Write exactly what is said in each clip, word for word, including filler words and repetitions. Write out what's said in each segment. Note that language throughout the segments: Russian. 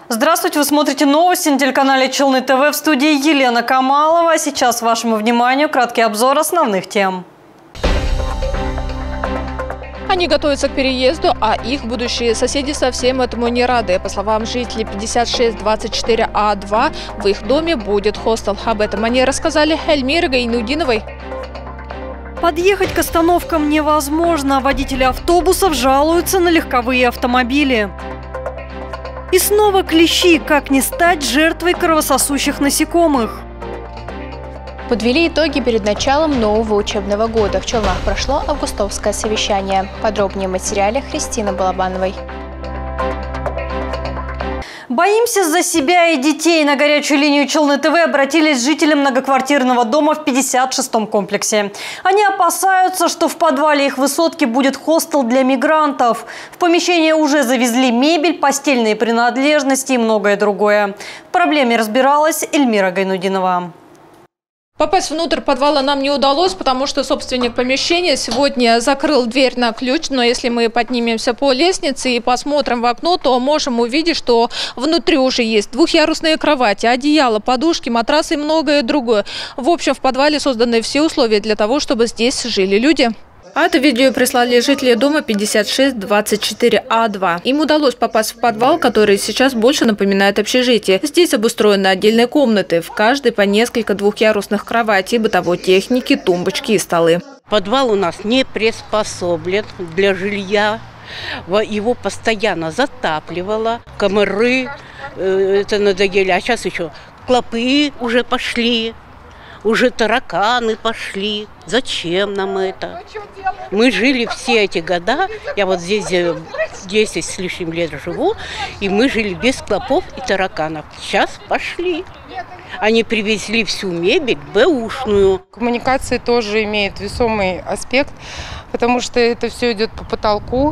Здравствуйте, вы смотрите новости на телеканале Челны ТВ, в студии Елена Камалова. Сейчас вашему вниманию краткий обзор основных тем. Они готовятся к переезду, а их будущие соседи совсем этому не рады. По словам жителей пятьдесят шесть двадцать четыре А два, в их доме будет хостел. Об этом они рассказали Эльмире Гайнудиновой. Подъехать к остановкам невозможно. Водители автобусов жалуются на легковые автомобили. И снова клещи. Как не стать жертвой кровососущих насекомых? Подвели итоги перед началом нового учебного года. В Челнах прошло августовское совещание. Подробнее в материале Христины Балабановой. Боимся за себя и детей. На горячую линию Челны ТВ обратились жители многоквартирного дома в пятьдесят шестом комплексе. Они опасаются, что в подвале их высотки будет хостел для мигрантов. В помещение уже завезли мебель, постельные принадлежности и многое другое. В проблеме разбиралась Эльмира Гайнудинова. Попасть внутрь подвала нам не удалось, потому что собственник помещения сегодня закрыл дверь на ключ. Но если мы поднимемся по лестнице и посмотрим в окно, то можем увидеть, что внутри уже есть двухъярусные кровати, одеяло, подушки, матрасы и многое другое. В общем, в подвале созданы все условия для того, чтобы здесь жили люди. А это видео прислали жители дома пятьдесят шесть двадцать четыре А два. Им удалось попасть в подвал, который сейчас больше напоминает общежитие. Здесь обустроены отдельные комнаты, в каждой по несколько двухъярусных кроватей, бытовой техники, тумбочки и столы. Подвал у нас не приспособлен для жилья. Его постоянно затапливало. Комары, это надоели, а сейчас еще клопы уже пошли. Уже тараканы пошли. Зачем нам это? Мы жили все эти года. Я вот здесь десять с лишним лет живу. И мы жили без клопов и тараканов. Сейчас пошли. Они привезли всю мебель бэушную. Коммуникация тоже имеет весомый аспект, потому что это все идет по потолку.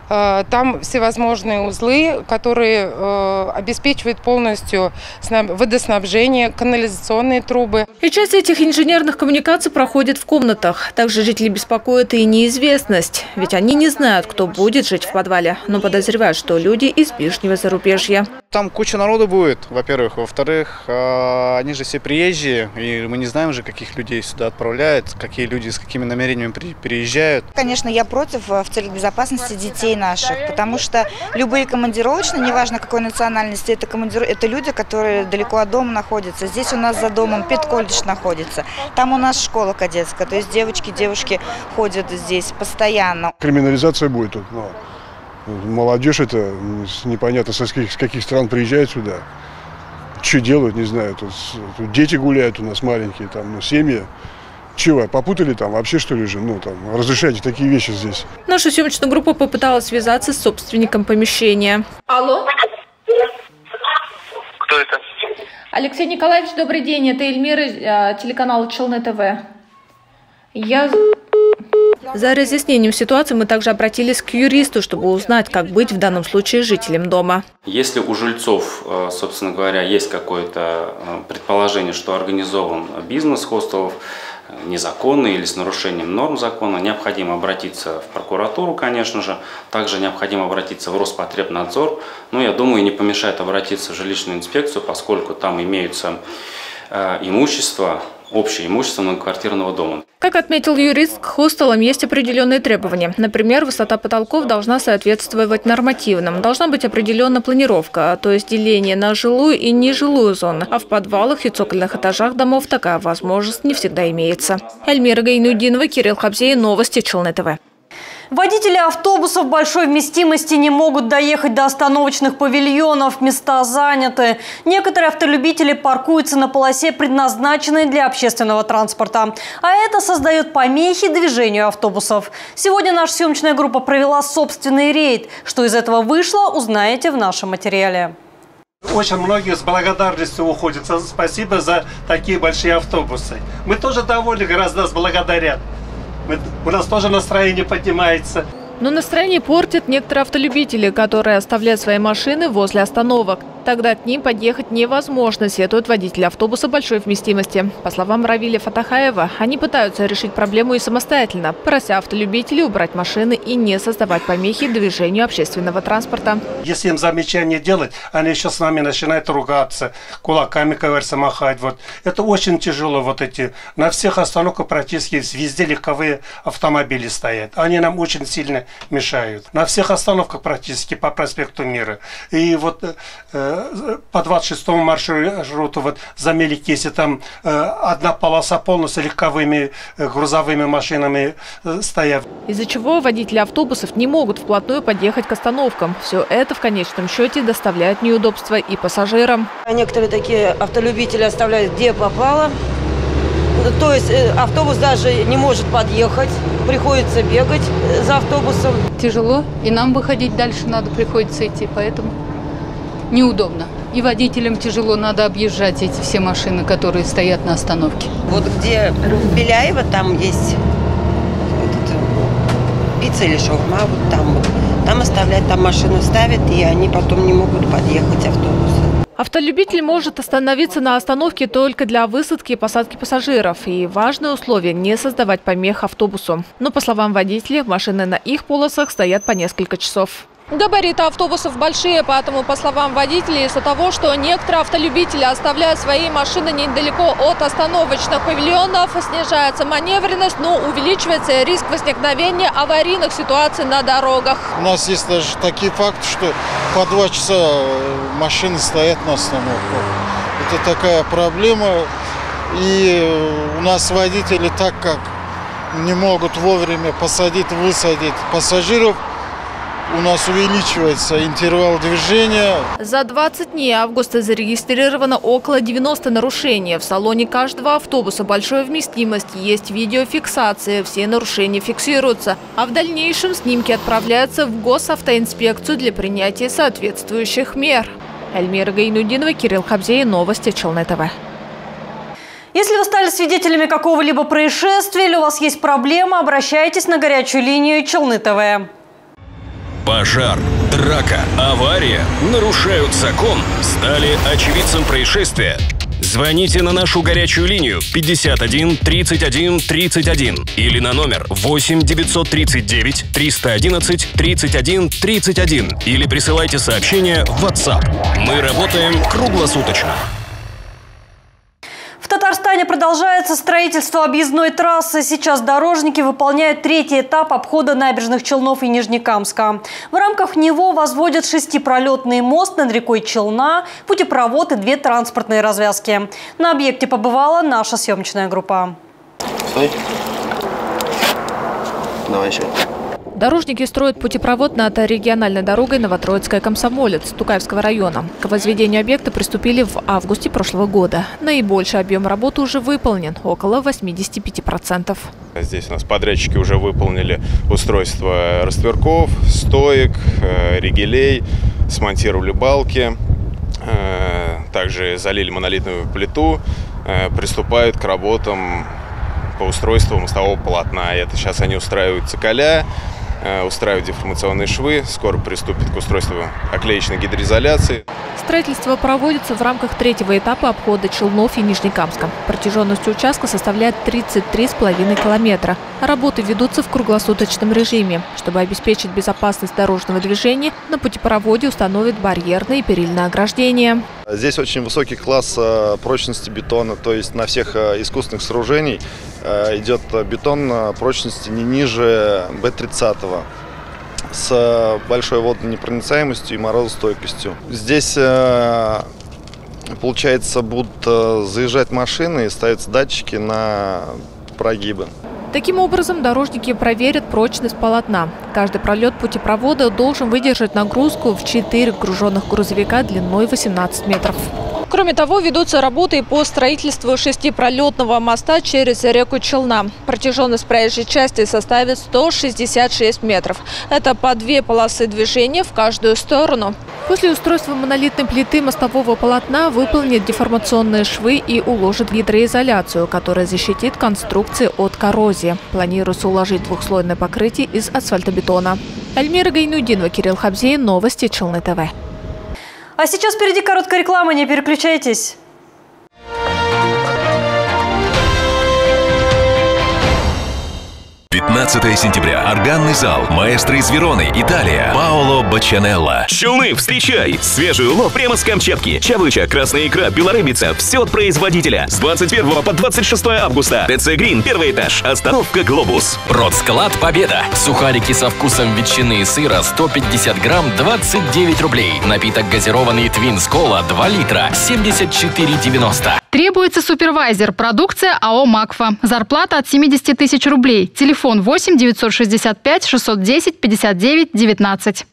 Там всевозможные узлы, которые э, обеспечивают полностью водоснабжение, канализационные трубы. И часть этих инженерных коммуникаций проходит в комнатах. Также жители беспокоит и неизвестность. Ведь они не знают, кто будет жить в подвале, но подозревают, что люди из ближнего зарубежья. Там куча народу будет, во-первых. Во-вторых, э, они же все приезжие, и мы не знаем же, каких людей сюда отправляют, какие люди с какими намерениями при, переезжают. Конечно, я против в целях безопасности детей наших, потому что любые командировочные, неважно какой национальности, это, командир... это люди, которые далеко от дома находятся. Здесь у нас за домом педколледж находится, там у нас школа кадетская, то есть девочки, девушки ходят здесь постоянно. Криминализация будет тут, но молодежь это непонятно с каких, с каких стран приезжает сюда, что делают, не знаю, тут, тут дети гуляют у нас маленькие, там, ну, семьи. Чего, попутали там вообще, что ли же? Ну, там, разрешайте такие вещи здесь. Наша съемочная группа попыталась связаться с собственником помещения. Алло? Кто это? Алексей Николаевич, добрый день. Это Эльмира, телеканал Челны ТВ. Я... За разъяснением ситуации мы также обратились к юристу, чтобы узнать, как быть в данном случае жителям дома. Если у жильцов, собственно говоря, есть какое-то предположение, что организован бизнес хостелов, незаконный или с нарушением норм закона, необходимо обратиться в прокуратуру, конечно же. Также необходимо обратиться в Роспотребнадзор. Но я думаю, не помешает обратиться в жилищную инспекцию, поскольку там имеются э, имущество, общее имущество многоквартирного дома. Как отметил юрист, к хостелам есть определенные требования. Например, высота потолков должна соответствовать нормативным. Должна быть определенная планировка, то есть деление на жилую и нежилую зоны. А в подвалах и цокольных этажах домов такая возможность не всегда имеется. Эльмира Гайнудинова, Кирилл Хабзей, новости Челны ТВ. Водители автобусов большой вместимости не могут доехать до остановочных павильонов, места заняты. Некоторые автолюбители паркуются на полосе, предназначенной для общественного транспорта. А это создает помехи движению автобусов. Сегодня наша съемочная группа провела собственный рейд. Что из этого вышло, узнаете в нашем материале. Очень многие с благодарностью уходят. Спасибо за такие большие автобусы. Мы тоже довольны, гораздо нас благодарят. Мы, у нас тоже настроение поднимается. Но настроение портят некоторые автолюбители, которые оставляют свои машины возле остановок. Тогда к ним подъехать невозможно, сетуют водители автобуса большой вместимости. По словам Равиля Фатахаева, они пытаются решить проблему и самостоятельно, прося автолюбителей убрать машины и не создавать помехи движению общественного транспорта. Если им замечание делать, они еще с нами начинают ругаться, кулаками, как говорится, махать. Вот. Это очень тяжело. Вот эти. На всех остановках практически везде легковые автомобили стоят. Они нам очень сильно мешают. На всех остановках практически по проспекту Мира. И вот э, по двадцать шестому маршруту вот за Меликесе там э, одна полоса полностью легковыми э, грузовыми машинами э, стоят. Из-за чего водители автобусов не могут вплотную подъехать к остановкам. Все это в конечном счете доставляет неудобства и пассажирам. Некоторые такие автолюбители оставляют где попало. То есть автобус даже не может подъехать, приходится бегать за автобусом. Тяжело, и нам выходить дальше надо, приходится идти, поэтому неудобно. И водителям тяжело, надо объезжать эти все машины, которые стоят на остановке. Вот где Беляева, там есть этот, пицца или шаурма, вот там вот. Там оставлять, там машину ставят, и они потом не могут подъехать автобусы. Автолюбитель может остановиться на остановке только для высадки и посадки пассажиров. И важное условие – не создавать помех автобусу. Но, по словам водителей, машины на их полосах стоят по несколько часов. Габариты автобусов большие, поэтому, по словам водителей, из-за того, что некоторые автолюбители оставляют свои машины недалеко от остановочных павильонов, снижается маневренность, но увеличивается риск возникновения аварийных ситуаций на дорогах. У нас есть даже такие факты, что по два часа машины стоят на остановках. Это такая проблема. И у нас водители, так как не могут вовремя посадить, высадить пассажиров, у нас увеличивается интервал движения. За двадцать дней августа зарегистрировано около девяноста нарушений. В салоне каждого автобуса большой вместимости есть видеофиксация. Все нарушения фиксируются. А в дальнейшем снимки отправляются в госавтоинспекцию для принятия соответствующих мер. Эльмира Гайнудинова, Кирилл Хабзей, новости Челны ТВ. Если вы стали свидетелями какого-либо происшествия или у вас есть проблема, обращайтесь на горячую линию Челны ТВ. Пожар, драка, авария, нарушают закон, стали очевидцем происшествия. Звоните на нашу горячую линию пятьдесят один тридцать один тридцать один или на номер восемь девятьсот тридцать девять триста одиннадцать тридцать один тридцать один или присылайте сообщение в WhatsApp. Мы работаем круглосуточно. В Татарстане продолжается строительство объездной трассы. Сейчас дорожники выполняют третий этап обхода набережных Челнов и Нижнекамска. В рамках него возводят шестипролетный мост над рекой Челна, путепровод и две транспортные развязки. На объекте побывала наша съемочная группа. Стой. Давай еще. Дорожники строят путепровод над региональной дорогой Новотроицкая-Комсомолец Тукаевского района. К возведению объекта приступили в августе прошлого года. Наибольший объем работы уже выполнен – около восьмидесяти пяти процентов. Здесь у нас подрядчики уже выполнили устройство растверков, стоек, ригелей, смонтировали балки, также залили монолитную плиту, приступают к работам по устройству мостового полотна. Это сейчас они устраивают цоколя, устраивают деформационные швы, скоро приступит к устройству оклеечной гидроизоляции. Строительство проводится в рамках третьего этапа обхода Челнов и Нижнекамска. Протяженность участка составляет тридцать три с половиной километра. Работы ведутся в круглосуточном режиме. Чтобы обеспечить безопасность дорожного движения, на путепроводе установят барьерные и перильные ограждения. Здесь очень высокий класс прочности бетона, то есть на всех искусственных сооружениях идет бетон прочности не ниже бэ тридцать. С большой водонепроницаемостью и морозостойкостью. Здесь, получается, будут заезжать машины и ставятся датчики на прогибы. Таким образом, дорожники проверят прочность полотна. Каждый пролет путепровода должен выдержать нагрузку в четыре груженных грузовика длиной восемнадцать метров. Кроме того, ведутся работы по строительству шестипролетного моста через реку Челна. Протяженность проезжей части составит сто шестьдесят шесть метров. Это по две полосы движения в каждую сторону. После устройства монолитной плиты мостового полотна выполнят деформационные швы и уложат гидроизоляцию, которая защитит конструкции от коррозии. Планируется уложить двухслойное покрытие из асфальтобетона. Эльмира Гайнудинова, Кирилл Хабзей, новости Челны ТВ. А сейчас впереди короткая реклама, не переключайтесь. пятнадцатое сентября. Органный зал. Маэстро из Вероны, Италия. Паоло Баччанелло. Челны, встречай! Свежий улов прямо с Камчатки. Чавыча, красная икра, белорыбица. Все от производителя. С двадцать первого по двадцать шестое августа. ТЦ Грин, первый этаж. Остановка Глобус. Продсклад Победа. Сухарики со вкусом ветчины и сыра сто пятьдесят грамм двадцать девять рублей. Напиток газированный Твинс Кола два литра семьдесят четыре девяносто. Требуется супервайзер. Продукция АО «Макфа». Зарплата от семидесяти тысяч рублей. Телефон восемь девятьсот шестьдесят пять шестьсот десять пятьдесят девять девятнадцать.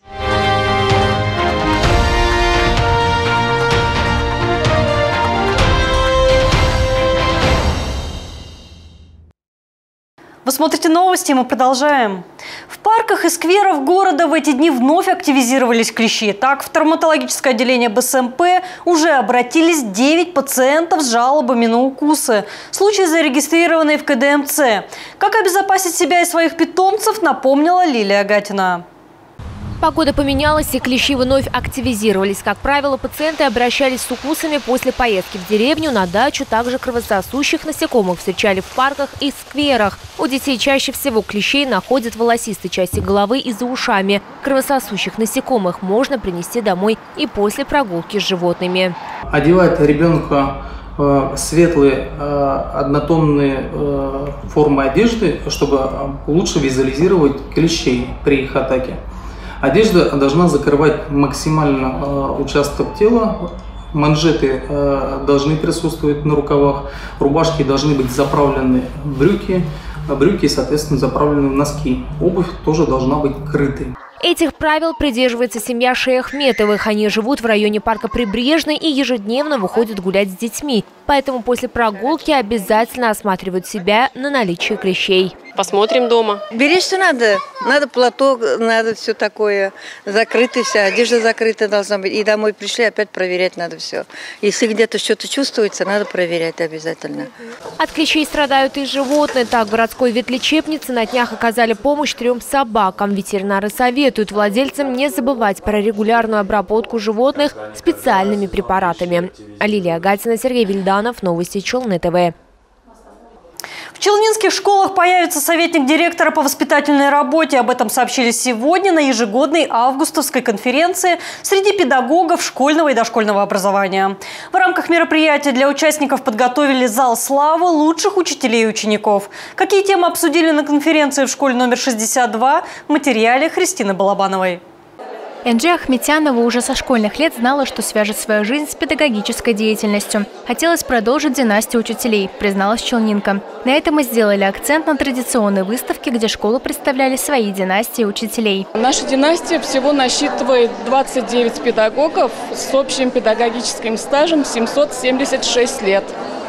Вы смотрите новости, мы продолжаем. В парках и скверах города в эти дни вновь активизировались клещи. Так, в травматологическое отделение БСМП уже обратились девять пациентов с жалобами на укусы. Случаи зарегистрированы в КДМЦ. Как обезопасить себя и своих питомцев, напомнила Лилия Гатина. Погода поменялась, и клещи вновь активизировались. Как правило, пациенты обращались с укусами после поездки в деревню, на дачу. Также кровососущих насекомых встречали в парках и скверах. У детей чаще всего клещей находят в волосистой части головы и за ушами. Кровососущих насекомых можно принести домой и после прогулки с животными. Одевать ребенка э, светлые э, однотонные э, формы одежды, чтобы лучше визуализировать клещей при их атаке. Одежда должна закрывать максимально э, участок тела, манжеты э, должны присутствовать на рукавах, рубашки должны быть заправлены в брюки, а брюки, соответственно, заправлены в носки. Обувь тоже должна быть крытой. Этих правил придерживается семья Шейахметовых. Они живут в районе парка Прибрежный и ежедневно выходят гулять с детьми. Поэтому после прогулки обязательно осматривают себя на наличие клещей. Посмотрим дома. Беречься надо. Надо платок, надо все такое. Закрыто вся, одежда закрыта должна быть. И домой пришли, опять проверять надо все. Если где-то что-то чувствуется, надо проверять обязательно. От клещей страдают и животные. Так, в городской ветлечебнице на днях оказали помощь трем собакам. Ветеринары советуют владельцам не забывать про регулярную обработку животных специальными препаратами. Лилия Гатина, Сергей Вильданов, новости Челны ТВ. В челнинских школах появится советник директора по воспитательной работе. Об этом сообщили сегодня на ежегодной августовской конференции среди педагогов школьного и дошкольного образования. В рамках мероприятия для участников подготовили зал славы лучших учителей и учеников. Какие темы обсудили на конференции в школе номер шестьдесят два в материале Христины Балабановой. Энджи Ахметянова уже со школьных лет знала, что свяжет свою жизнь с педагогической деятельностью. Хотелось продолжить династию учителей, призналась челнинка. На этом мы сделали акцент на традиционной выставке, где школы представляли свои династии учителей. Наша династия всего насчитывает двадцать девять педагогов с общим педагогическим стажем семьсот семьдесят шесть лет.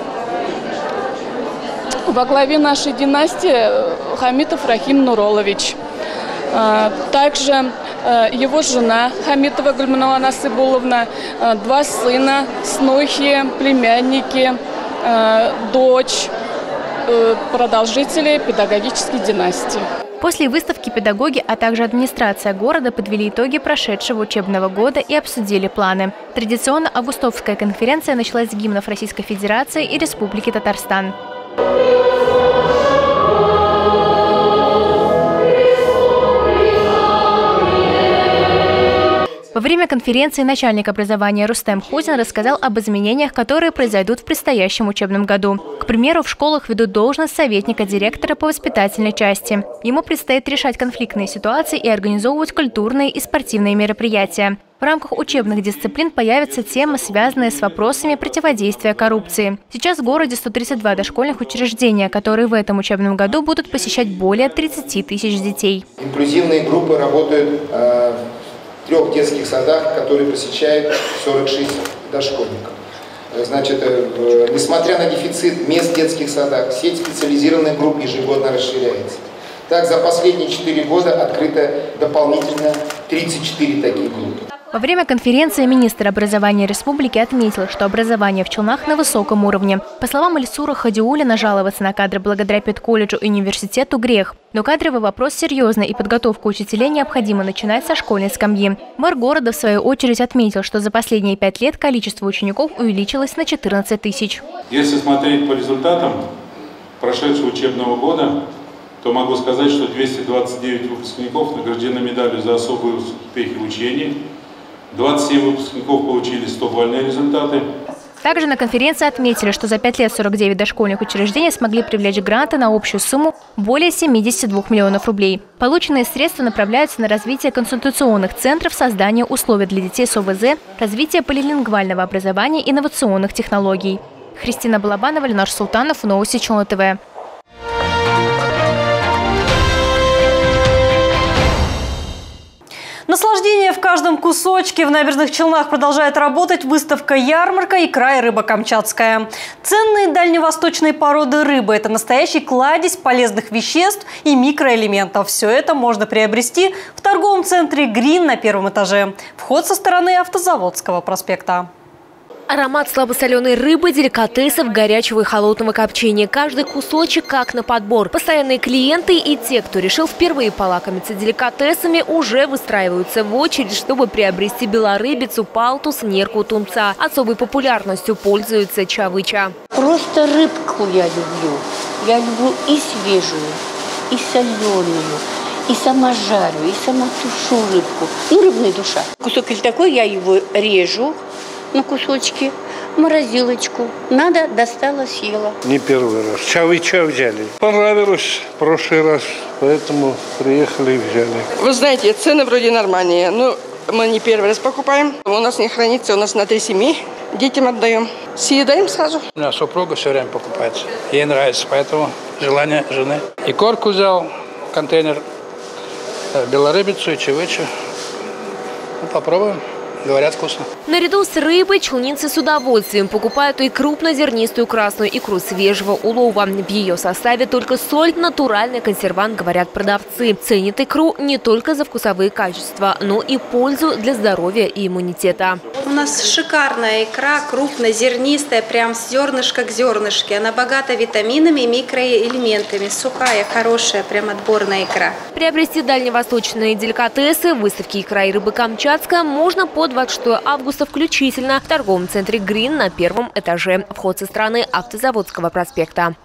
Во главе нашей династии Хамитов Рахим Нуролович. Также его жена Хамитова Гульминова Насыбуловна, два сына, снохи, племянники, дочь, продолжители педагогической династии. После выставки педагоги, а также администрация города подвели итоги прошедшего учебного года и обсудили планы. Традиционно августовская конференция началась с гимнов Российской Федерации и Республики Татарстан. Во время конференции начальник образования Рустем Хузин рассказал об изменениях, которые произойдут в предстоящем учебном году. К примеру, в школах ведут должность советника директора по воспитательной части. Ему предстоит решать конфликтные ситуации и организовывать культурные и спортивные мероприятия. В рамках учебных дисциплин появятся темы, связанные с вопросами противодействия коррупции. Сейчас в городе сто тридцать два дошкольных учреждения, которые в этом учебном году будут посещать более тридцати тысяч детей. Инклюзивные группы работают э, в трех детских садах, которые посещают сорок шесть дошкольников. Значит, э, несмотря на дефицит мест в детских садах, сеть специализированных групп ежегодно расширяется. Так, за последние четыре года открыто дополнительно тридцать четыре такие группы. Во время конференции министр образования республики отметил, что образование в Челнах на высоком уровне. По словам Ильсура Хадиуллина, жаловаться на кадры благодаря педколледжу и университету грех. Но кадровый вопрос серьезный, и подготовку учителей необходимо начинать со школьной скамьи. Мэр города, в свою очередь, отметил, что за последние пять лет количество учеников увеличилось на четырнадцать тысяч. Если смотреть по результатам прошедшего учебного года, то могу сказать, что двести двадцать девять выпускников награждены медалью за особые успехи в учении. двадцать семь выпускников получили сто бальные результаты. Также на конференции отметили, что за пять лет сорок девять дошкольных учреждений смогли привлечь гранты на общую сумму более семидесяти двух миллионов рублей. Полученные средства направляются на развитие консультационных центров, создание условий для детей с О В З, развитие полилингвального образования и инновационных технологий. Христина Балабанова, Ленар Султанов, Новости Челны ТВ. Наслаждение в каждом кусочке. В Набережных Челнах продолжает работать выставка-ярмарка «Икра и рыба камчатская». Ценные дальневосточные породы рыбы – это настоящий кладезь полезных веществ и микроэлементов. Все это можно приобрести в торговом центре «Грин» на первом этаже. Вход со стороны Автозаводского проспекта. Аромат слабосоленой рыбы, деликатесов, горячего и холодного копчения. Каждый кусочек как на подбор. Постоянные клиенты и те, кто решил впервые полакомиться деликатесами, уже выстраиваются в очередь, чтобы приобрести белорыбицу, палтус, нерку, тунца. Особой популярностью пользуется чавыча. Просто рыбку я люблю. Я люблю и свежую, и соленую, и сама жарю, и сама тушу рыбку. Ну, рыбная душа. Кусок или такой, я его режу на кусочки, в морозилочку. Надо, достала, съела. Не первый раз. Чавыча взяли. Понравилось в прошлый раз, поэтому приехали и взяли. Вы знаете, цены вроде нормальные, но мы не первый раз покупаем. У нас не хранится, у нас на три семьи. Детям отдаем. Съедаем сразу. У меня супруга все время покупает. Ей нравится, поэтому желание жены. И корку взял, контейнер, белорыбицу и чавычу. Ну, попробуем. Говорят, вкусно. Наряду с рыбой челнинцы с удовольствием покупают и крупнозернистую красную икру свежего улова. В ее составе только соль, натуральный консервант, говорят продавцы. Ценят икру не только за вкусовые качества, но и пользу для здоровья и иммунитета. У нас шикарная икра, крупнозернистая, прям с зернышка к зернышке. Она богата витаминами и микроэлементами. Сухая, хорошая, прям отборная икра. Приобрести дальневосточные деликатесы в выставке «Икра и рыба камчатская» можно по двадцать шестого августа включительно в торговом центре «Грин» на первом этаже. Вход со стороны Автозаводского проспекта.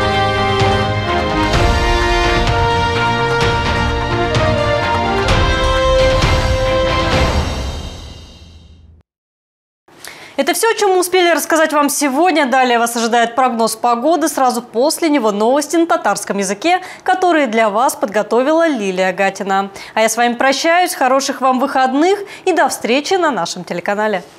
Это все, о чем мы успели рассказать вам сегодня. Далее вас ожидает прогноз погоды. Сразу после него новости на татарском языке, которые для вас подготовила Лилия Гатина. А я с вами прощаюсь. Хороших вам выходных и до встречи на нашем телеканале.